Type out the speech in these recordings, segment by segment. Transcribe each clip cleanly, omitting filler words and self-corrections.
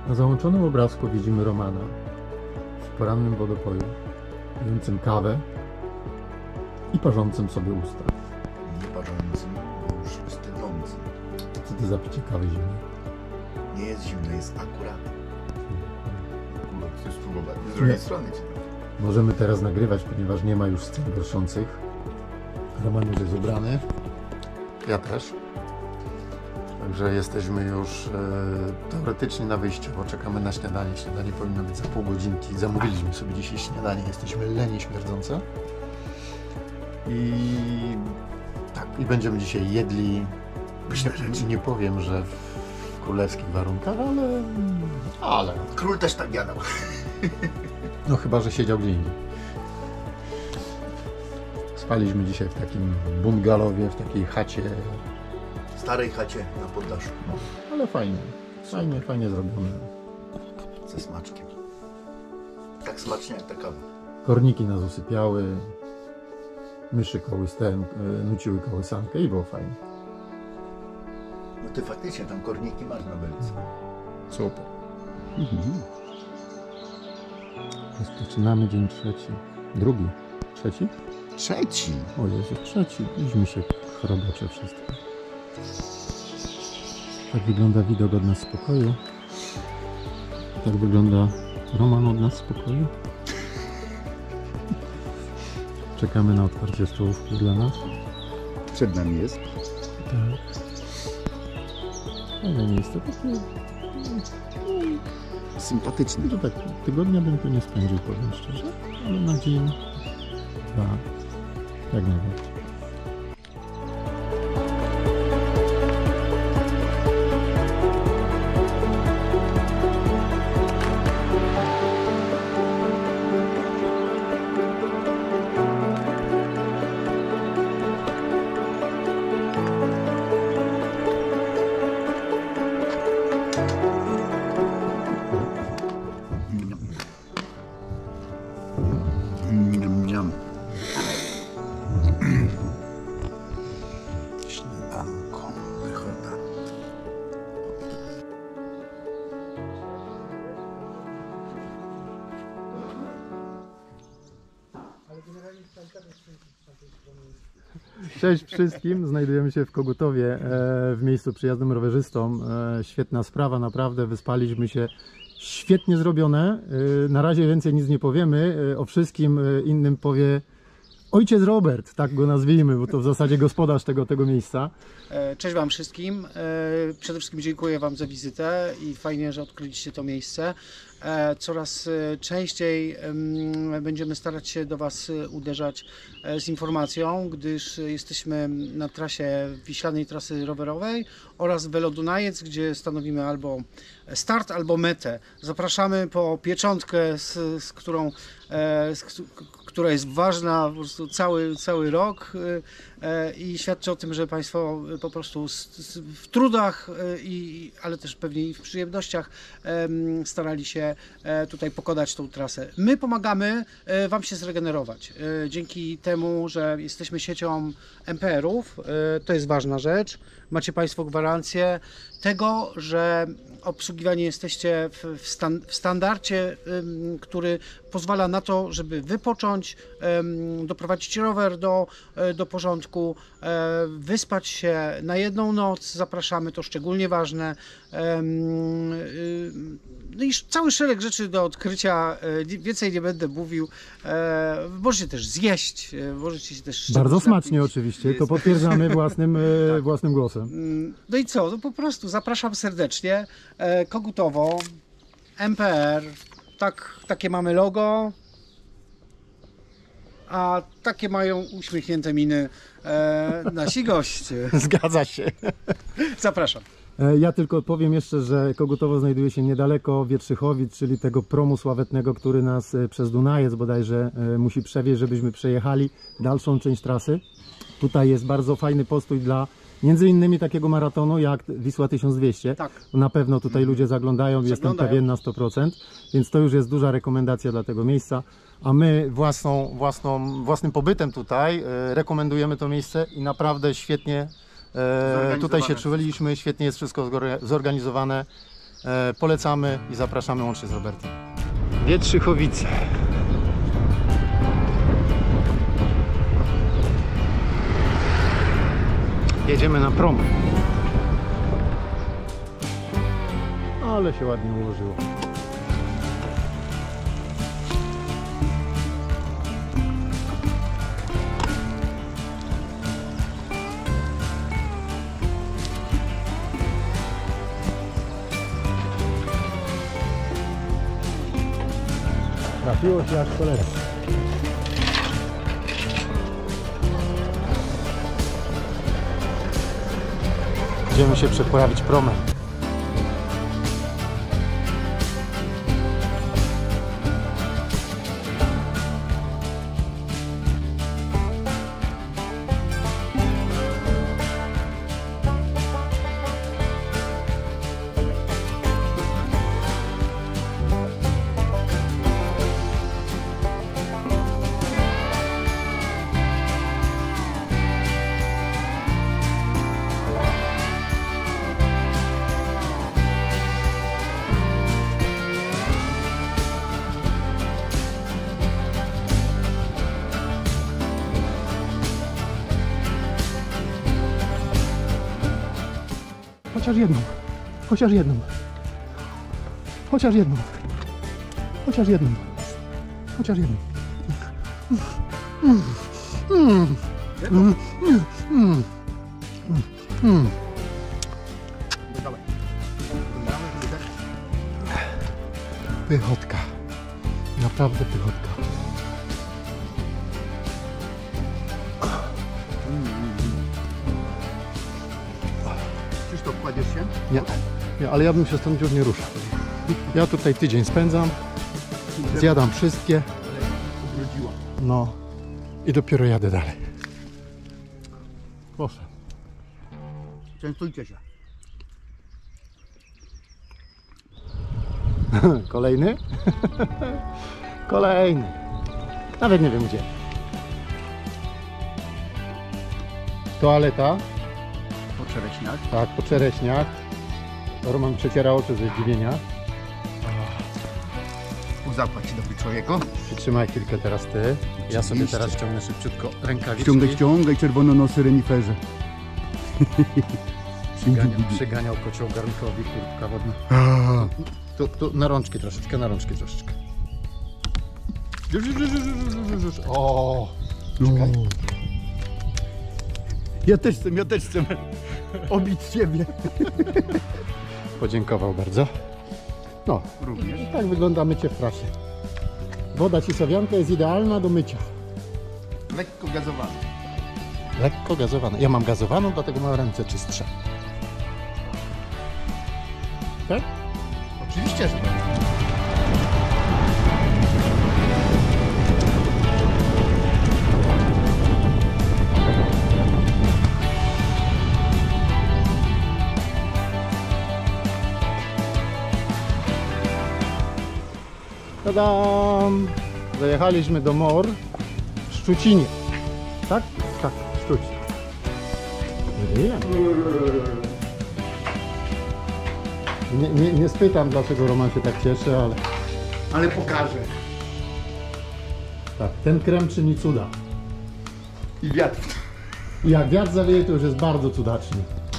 Na załączonym obrazku widzimy Romana w porannym wodopoju, pijącym kawę i parzącym sobie usta. Nie parzącym, bo już stydzącym. Co to za picie kawy zimnej? Nie jest zimno, jest akurat. Akurat chcesz spróbować. Z drugiej strony cię. Możemy teraz nagrywać, ponieważ nie ma już scen gorszących. Roman już jest ubrany. Ja też. Także jesteśmy już teoretycznie na wyjściu, bo czekamy na śniadanie. Śniadanie powinno być za pół godzinki. Zamówiliśmy sobie dzisiaj śniadanie. Jesteśmy leni śmierdzące. I tak, i będziemy dzisiaj jedli. Pyszne rzeczy. Nie powiem, że w królewskich warunkach, ale... Król też tak jadał. No chyba, że siedział gdzie indziej. Spaliśmy dzisiaj w takim bungalowie, w takiej chacie. W starej chacie na poddaszu. No, ale fajnie. Fajnie zrobione. Ze smaczkiem. Tak smacznie jak ta kawa. Korniki nas usypiały. Myszy nuciły kołysankę i było fajnie. No ty faktycznie tam korniki masz na belce. Super. Rozpoczynamy dzień trzeci. Drugi. Trzeci? Trzeci. O Jezu, trzeci. Idźmy się chrobocze wszystko. Tak wygląda widok od nas z pokoju. Tak wygląda Roman od nas z pokoju. Czekamy na otwarcie stołówki dla nas. Przed nami jest. Tak. Fajne miejsce. Takie... Sympatyczny. To tak tygodnia bym tu nie spędził, powiem szczerze. Ale na dzień, dwa, jak najbardziej. Śniadanko, pychota. Cześć wszystkim, znajdujemy się w Kogutowie, w miejscu przyjaznym rowerzystom. Świetna sprawa, naprawdę, wyspaliśmy się, świetnie zrobione. Na razie więcej nic nie powiemy, o wszystkim innym powie ojciec Robert, tak go nazwijmy, bo to w zasadzie gospodarz tego miejsca. Cześć Wam wszystkim. Przede wszystkim dziękuję Wam za wizytę i fajnie, że odkryliście to miejsce. Coraz częściej będziemy starać się do Was uderzać z informacją, gdyż jesteśmy na trasie wiślanej trasy rowerowej oraz Velodunajec, gdzie stanowimy albo start, albo metę. Zapraszamy po pieczątkę, która jest ważna po prostu cały rok i świadczy o tym, że Państwo po prostu w trudach, ale też pewnie i w przyjemnościach starali się tutaj pokonać tą trasę. My pomagamy Wam się zregenerować. Dzięki temu, że jesteśmy siecią MPR-ów, to jest ważna rzecz. Macie Państwo gwarancję tego, że obsługiwani jesteście w standardzie, który pozwala na to, żeby wypocząć, doprowadzić rower do porządku, wyspać się na jedną noc. Zapraszamy, to szczególnie ważne. No i cały szereg rzeczy do odkrycia, więcej nie będę mówił. Możecie też zjeść, możecie się też... Bardzo smacznie oczywiście, to potwierdzamy własnym głosem. No i co, no po prostu zapraszam serdecznie. Kogutowo, MPR, takie mamy logo, a takie mają uśmiechnięte miny nasi goście. Zgadza się. Zapraszam. Ja tylko powiem jeszcze, że Kogutowo znajduje się niedaleko Wietrzychowic, czyli tego promu sławetnego, który nas przez Dunajec bodajże musi przewieźć, żebyśmy przejechali dalszą część trasy. Tutaj jest bardzo fajny postój dla między innymi takiego maratonu jak Wisła 1200. Tak. Na pewno tutaj ludzie zaglądają, jestem pewien na 100%, więc to już jest duża rekomendacja dla tego miejsca. A my własnym pobytem tutaj rekomendujemy to miejsce i naprawdę świetnie tutaj się czuliśmy, świetnie jest wszystko zorganizowane. Polecamy i zapraszamy łącznie z Robertem. Wietrzychowice. Jedziemy na prom. Ale się ładnie ułożyło. Trafiło się jak cholera. Będziemy się przeprawić promem. Chociaż jedną, chociaż jedną, chociaż jedną, chociaż jedną, chociaż jedną. Pychotka, naprawdę pychotka. Krzysztof, kładziesz się? Nie, ale ja bym się stąd już nie ruszał. Ja tutaj tydzień spędzam, zjadam wszystkie, Ubrudziła. no i dopiero jadę dalej. Proszę. Częstujcie się. Kolejny? Kolejny. Nawet nie wiem gdzie. Toaleta. Po czereśniach. Tak, po czereśniach. Roman przeciera oczy ze zdziwienia. Zapłać dobry człowieku. Przytrzymaj chwilkę teraz ty. Ja sobie teraz ściągnę szybciutko rękawiczki. Ściągaj czerwononosy reniferze. Przyganiał kocioł garnkowi, kurtka wodna. Tu na rączki troszeczkę, na rączki troszeczkę. Już. O! Czekaj. Ja też chcę obić siebie. Podziękował bardzo. No, Również. i tak wygląda mycie w prasie. Woda cisowianka jest idealna do mycia. Lekko gazowany. Lekko gazowana. Ja mam gazowaną, dlatego mam ręce czystsze. Tak? Oczywiście, że tak. Tadam! Zajechaliśmy do Mor w Szczucinie. Tak? Tak, Szczucin. Nie spytam, dlaczego Roman się tak cieszy, ale Ale pokażę. tak, ten krem czyni cuda. I wiatr. I jak wiatr zawieje, to już jest bardzo cudacznie.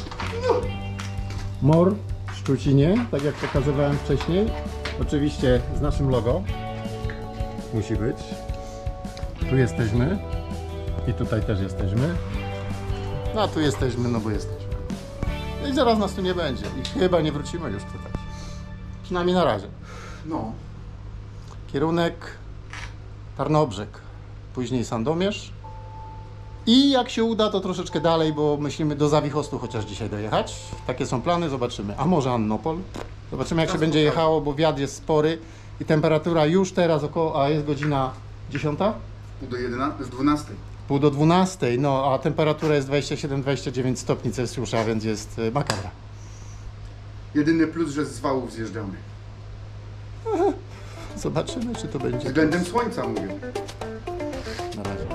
Mor w Szczucinie, tak jak pokazywałem wcześniej. Oczywiście z naszym logo. Musi być. Tu jesteśmy. I tutaj też jesteśmy. No a tu jesteśmy, no bo jesteśmy. I zaraz nas tu nie będzie. I chyba nie wrócimy już tutaj. Przynajmniej na razie. No. Kierunek Tarnobrzeg. Później Sandomierz. I jak się uda, to troszeczkę dalej, bo myślimy do Zawichostu chociaż dzisiaj dojechać. Takie są plany, zobaczymy. A może Annopol? Zobaczymy, jak się będzie jechało, bo wiatr jest spory i temperatura już teraz około, a jest godzina 10? Pół do 11, z 12. Pół do 12, no a temperatura jest 27-29 stopni Celsjusza, więc jest makabra. Jedyny plus, że z wałów zjeżdżamy. Zobaczymy, czy to będzie. Względem słońca mówię. Na razie.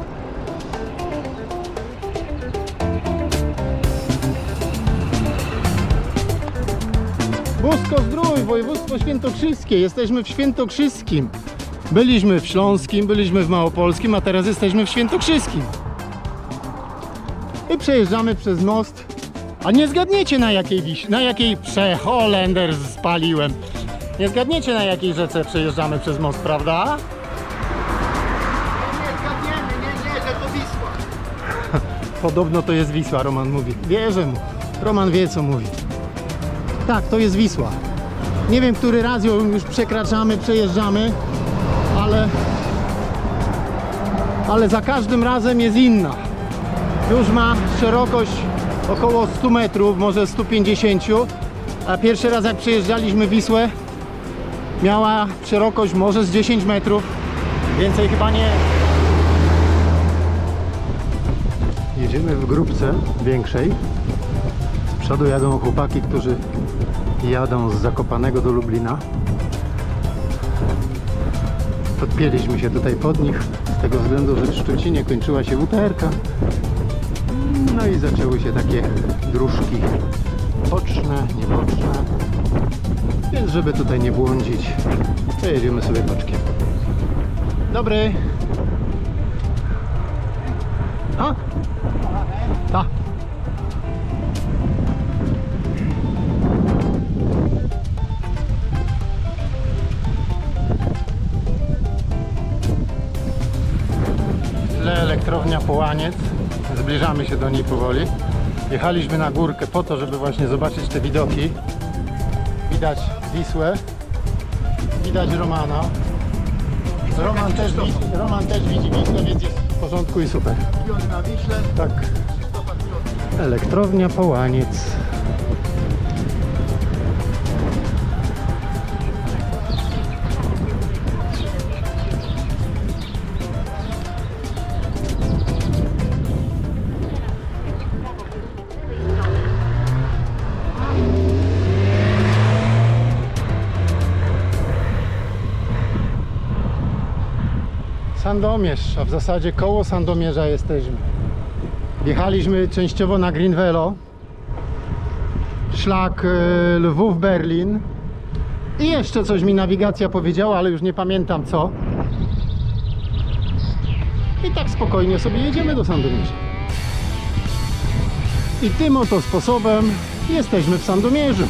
Bus! Zdrój, województwo świętokrzyskie. Jesteśmy w Świętokrzyskim. Byliśmy w Śląskim, byliśmy w Małopolskim, a teraz jesteśmy w Świętokrzyskim. I przejeżdżamy przez most. A nie zgadniecie na jakiej Holender spaliłem. Nie zgadniecie na jakiej rzece przejeżdżamy przez most, prawda? Nie zgadniemy, nie, że to Wisła. Podobno to jest Wisła, Roman mówi. Wierzę mu. Roman wie, co mówi. Tak, to jest Wisła. Nie wiem, który raz ją już przekraczamy, przejeżdżamy, ale za każdym razem jest inna. Już ma szerokość około 100 metrów, może 150, a pierwszy raz jak przejeżdżaliśmy Wisłę, miała szerokość może z 10 metrów, więcej chyba nie. Jedziemy w grupce większej. Z przodu jadą chłopaki, którzy jadą z Zakopanego do Lublina. Podpięliśmy się tutaj pod nich z tego względu, że w Szczecinie kończyła się UTR-ka. No i zaczęły się takie dróżki boczne, nieboczne. Więc żeby tutaj nie błądzić, to jedziemy sobie boczkiem. Dobry! A? Ta. Elektrownia Połaniec. Zbliżamy się do niej powoli. Jechaliśmy na górkę po to, żeby właśnie zobaczyć te widoki. Widać Wisłę, widać Romana. Roman też widzi Wisłę, więc jest w porządku i super. Na Wiśle. Tak. Elektrownia Połaniec. Sandomierz, a w zasadzie koło Sandomierza jesteśmy. Wjechaliśmy częściowo na Green Velo, szlak Lwów-Berlin i jeszcze coś mi nawigacja powiedziała, ale już nie pamiętam co. I tak spokojnie sobie jedziemy do Sandomierza. I tym oto sposobem jesteśmy w Sandomierzu.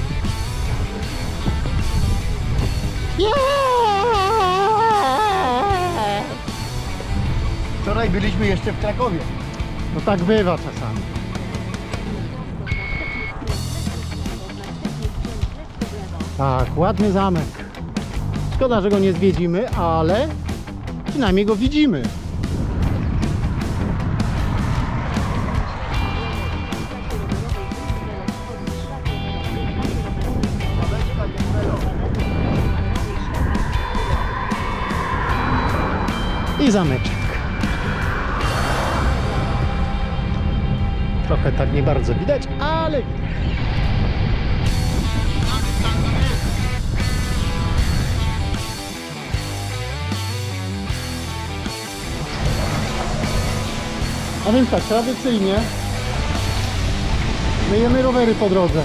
Wczoraj byliśmy jeszcze w Krakowie. No tak bywa czasami. Tak, ładny zamek. Szkoda, że go nie zwiedzimy, ale przynajmniej go widzimy. I zameczek. Trochę tak nie bardzo widać, ale widać. A więc tak, tradycyjnie myjemy rowery po drodze.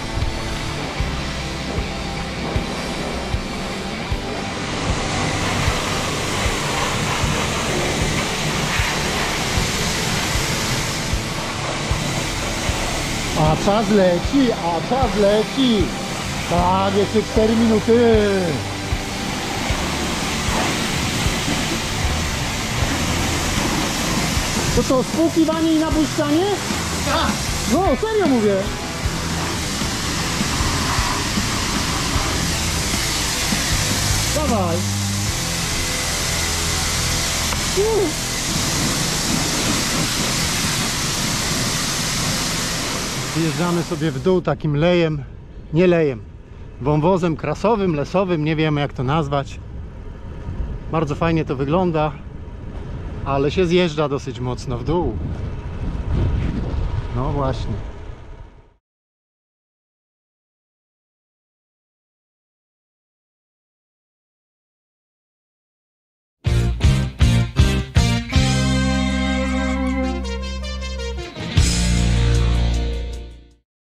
A czas leci, a czas leci. Tak, jeszcze 4 minuty. To co, spłukiwanie i napuszczanie? Tak. No, serio mówię. Dawaj. Zjeżdżamy sobie w dół takim lejem, nie lejem, wąwozem krasowym, lesowym, nie wiem jak to nazwać. Bardzo fajnie to wygląda, ale się zjeżdża dosyć mocno w dół. No właśnie.